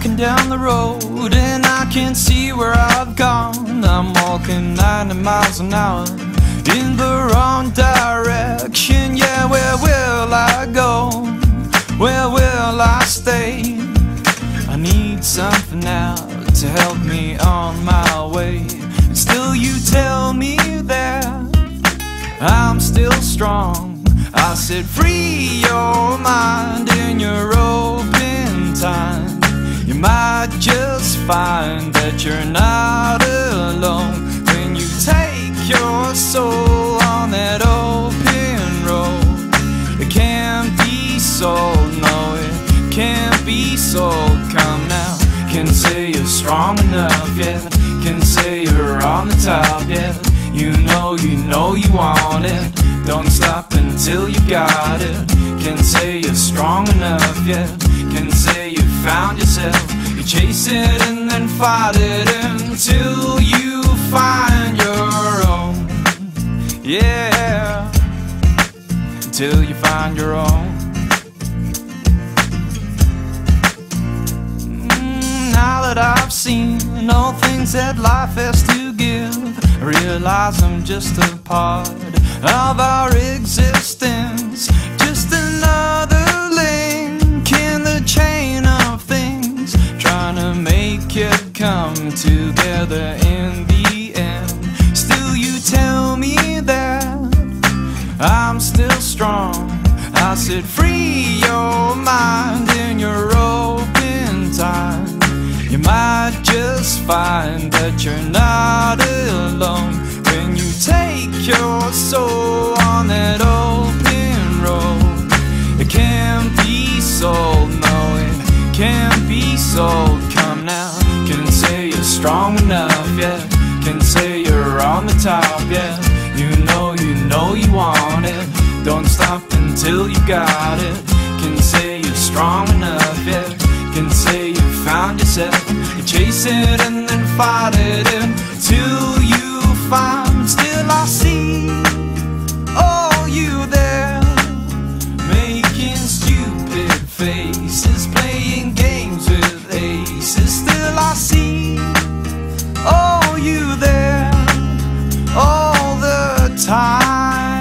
walking down the road and I can't see where I've gone. I'm walking 90 miles an hour in the wrong direction. Yeah, where will I go? Where will I stay? I need something now to help me on my way. And still you tell me that I'm still strong. I said free your mind in your open time. You might just find that you're not alone when you take your soul on that open road. It can't be sold, no, it can't be sold. Come now, can say you're strong enough, yeah. Can say you're on the top, yeah. You know you want it. Don't stop until you got it. Can say you're strong enough, yeah. Can say you found yourself. You chase it and then fight it until you find your own. Yeah, until you find your own. Now that I've seen all things that life has to give, I realize I'm just a part of our existence, just another link in the chain of things, trying to make it come together in the end. Still you tell me that I'm still strong. I said free your mind in your open time. You might just find that you're not alone when you take your soul on that open road. It can't be sold, no, it can't be sold. Come now, can say you're strong enough, yeah. Can say you're on the top, yeah. You know you want it. Don't stop until you got it. Can say you're strong enough, yeah. Can say you found yourself. You chase it and then fight it until you find. Still I see, oh, you there, making stupid faces, playing games with aces. Still I see, oh, you there, all the time.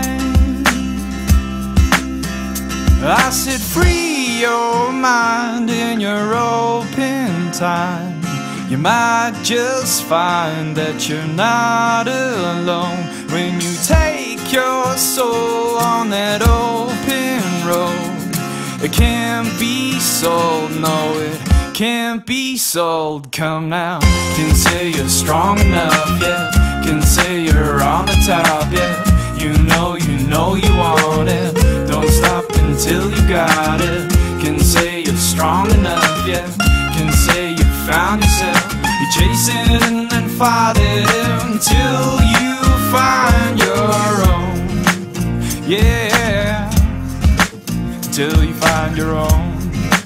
I said free your mind in your open time. You might just find that you're not alone when you take your soul on that open road. It can't be sold, no, it can't be sold. Come now, can say you're strong enough, yeah. Can say you're on the top, yeah. You know you want it. Don't stop until you got it. Can say you're strong enough, yeah. Can say you found yourself. You chase it and then fight it until you find your own. Yeah, till you find your own.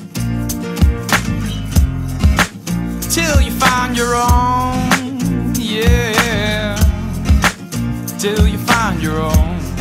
Till you find your own. Yeah, till you find your own.